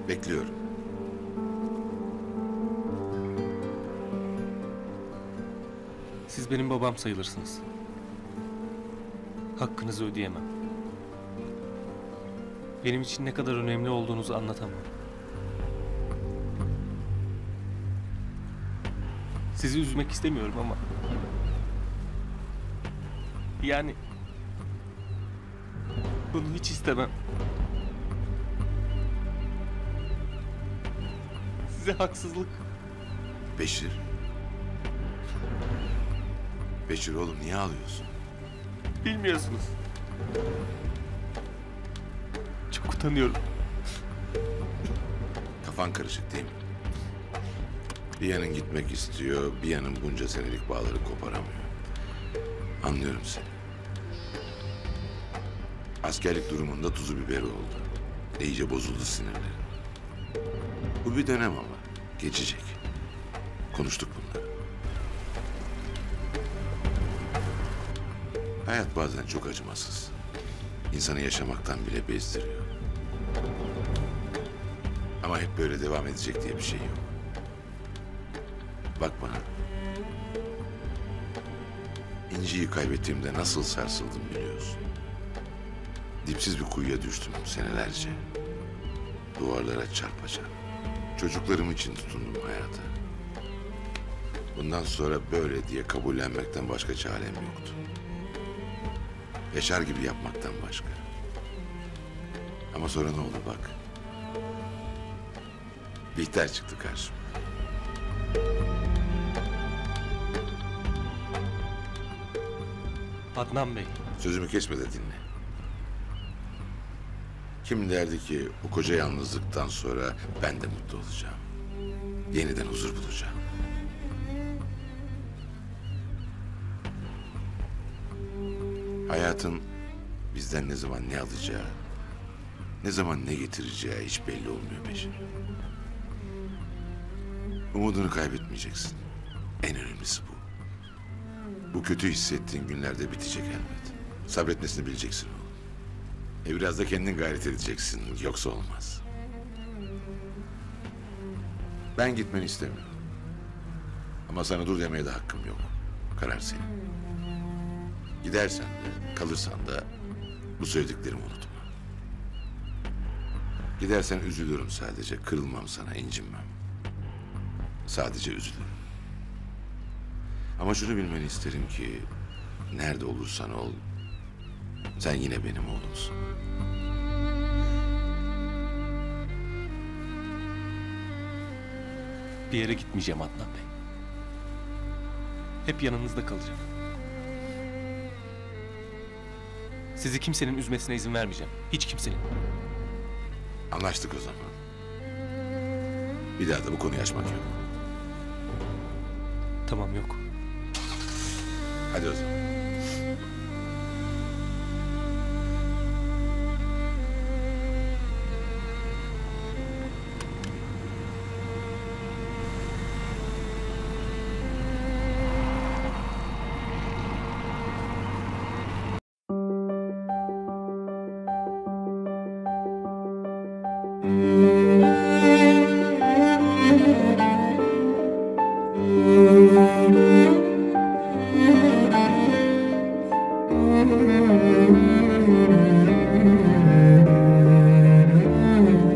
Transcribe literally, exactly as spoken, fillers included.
Bekliyorum. Siz benim babam sayılırsınız. Hakkınızı ödeyemem. Benim için ne kadar önemli olduğunuzu anlatamam. Sizi üzmek istemiyorum ama... Yani... Bunu hiç istemem. Size haksızlık. Beşir. Beşir oğlum niye ağlıyorsun? Bilmiyorsunuz. Çok utanıyorum. Kafan karışık değil mi? Bir yanın gitmek istiyor, bir yanın bunca senelik bağları koparamıyor. Anlıyorum seni. Askerlik durumunda tuzu biberi oldu. İyice bozuldu sinirlerin. Bu bir dönem ama geçecek. Konuştuk bunları. Hayat bazen çok acımasız. İnsanı yaşamaktan bile bezdiriyor. Ama hep böyle devam edecek diye bir şey yok. Bak bana. İnci'yi kaybettiğimde nasıl sarsıldım biliyorsun. Dipsiz bir kuyuya düştüm senelerce. Duvarlara çarpa çarpa. Çocuklarım için tutundum hayata. Bundan sonra böyle diye kabullenmekten başka çarem yoktu. Yaşar gibi yapmaktan başka. Ama sonra ne oldu bak. Bihter çıktı karşıma. Adnan Bey. Sözümü kesme de dinle. Kim derdi ki o koca yalnızlıktan sonra ben de mutlu olacağım. Yeniden huzur bulacağım. Hayatın bizden ne zaman ne alacağı, ne zaman ne getireceği hiç belli olmuyor Beşir. Umudunu kaybetmeyeceksin. En önemlisi bu. Bu kötü hissettiğin günlerde bitecek elbet. Sabretmesini bileceksin oğlum. E biraz da kendin gayret edeceksin, yoksa olmaz. Ben gitmeni istemiyorum. Ama sana dur demeye de hakkım yok. Karar senin. Gidersen de, kalırsan da bu söylediklerimi unutma. Gidersen üzülürüm sadece, kırılmam sana, incinmem. Sadece üzülürüm. Ama şunu bilmeni isterim ki, nerede olursan ol, sen yine benim oğlumsun. Bir yere gitmeyeceğim Adnan Bey. Hep yanınızda kalacağım. Sizi kimsenin üzmesine izin vermeyeceğim. Hiç kimsenin. Anlaştık o zaman. Bir daha da bu konuyu açmak yok. Tamam, yok. Hadi o zaman. Müzik